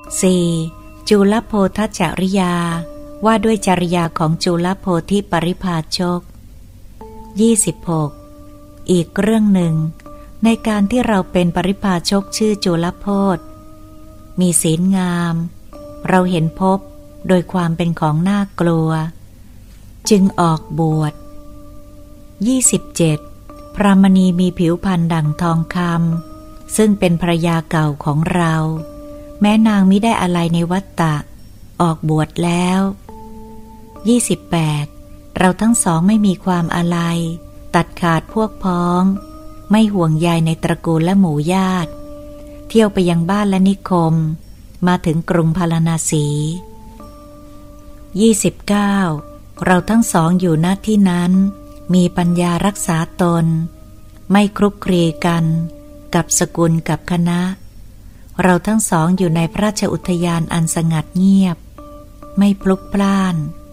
4. จุลโพธจริยาว่าด้วยจริยาของจุลโพธิปริภาชก 26. อีกเรื่องหนึ่งในการที่เราเป็นปริภาชกชื่อจุลโพธมีศีลงามเราเห็นภพโดยความเป็นของน่ากลัวจึงออกบวช 27. พรามณีมีผิวพรรณดั่งทองคำซึ่งเป็นภรรยาเก่าของเราแม้นางมิได้อะไรในวัฏฏะออกบวชแล้ว 28. เราทั้งสองไม่มีความอะไรตัดขาดพวกพ้องไม่ห่วงใยในตระกูลและหมู่ญาติเที่ยวไปยังบ้านและนิคมมาถึงกรุงพาราณสี 29. เราทั้งสองอยู่ณที่นั้นมีปัญญารักษาตนไม่คลุกคลีกันกับสกุลกับคณะเราทั้งสองอยู่ในพระราชอุทยานอันสงัดเงียบไม่พลุกพล่าน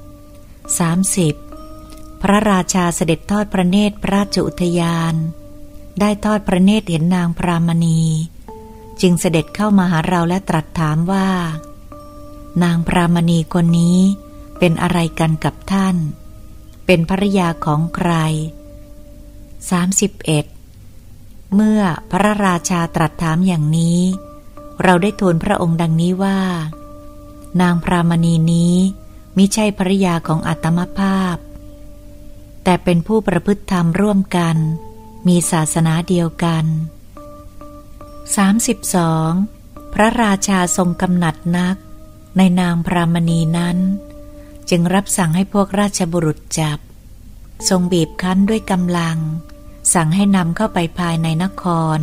30. พระราชาเสด็จทอดพระเนตรพระราชอุทยานได้ทอดพระเนตรเห็นนางพรามณีจึงเสด็จเข้ามาหาเราและตรัสถามว่านางพรามณีคนนี้เป็นอะไรกันกับท่านเป็นภริยาของใคร 31. เมื่อพระราชาตรัสถามอย่างนี้เราได้ทูลพระองค์ดังนี้ว่านางพรามณีนี้มิใช่ภริยาของอัตมภาพแต่เป็นผู้ประพฤติธรรมร่วมกันมีศาสนาเดียวกัน 32. พระราชาทรงกำหนัดนักในนางพรามณีนั้นจึงรับสั่งให้พวกราชบุรุษจับทรงบีบคั้นด้วยกำลังสั่งให้นำเข้าไปภายในนคร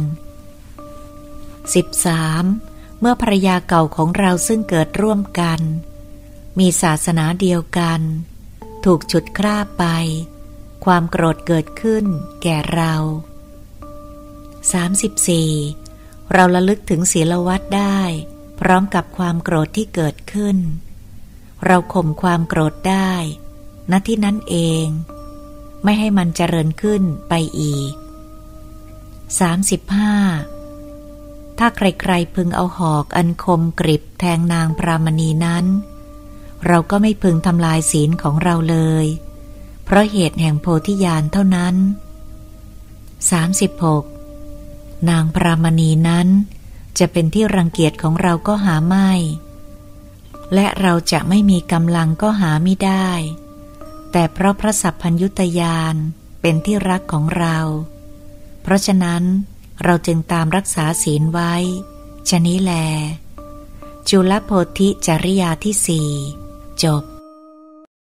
13. เมื่อภรรยาเก่าของเราซึ่งเกิดร่วมกันมีศาสนาเดียวกันถูกฉุดคร่าไปความโกรธเกิดขึ้นแก่เรา 34. เราระลึกถึงศีลวัตรได้พร้อมกับความโกรธที่เกิดขึ้นเราข่มความโกรธได้ณที่นั้นเองไม่ให้มันเจริญขึ้นไปอีก 35. ถ้าใครๆพึงเอาหอกอันคมกริบแทงนางพรามณีนั้นเราก็ไม่พึงทำลายศีลของเราเลยเพราะเหตุแห่งโพธิญาณเท่านั้น 36. นางพรามณีนั้นจะเป็นที่รังเกียจของเราก็หาไม่และเราจะไม่มีกำลังก็หาไม่ได้แต่เพราะพระสัพพัญญุตญาณเป็นที่รักของเราเพราะฉะนั้นเราจึงตามรักษาศีลไว้ฉะนี้แลจุลโพธิจริยาที่ 4 จบ